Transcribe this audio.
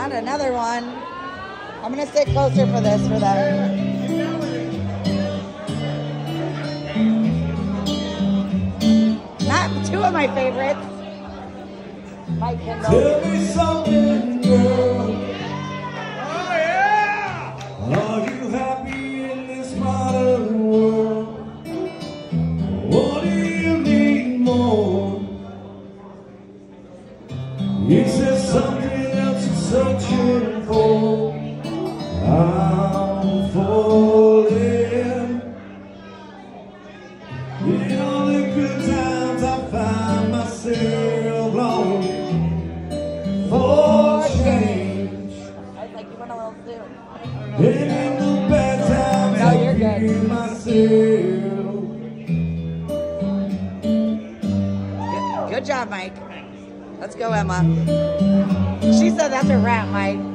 Not another one. I'm going to sit closer for this for them. Not two of my favorites. Mike Kendall. Tell me something, girl. Oh, yeah! Are you happy in this modern world? What do you need more? Is there something else you're searching for? I'm falling. In all the good times I find myself longing for change. I was like, you went a little soon. And in the bad times No, you're I good. feel myself. Good job, Mike. Let's go, Emma. She said that's a wrap, Mike.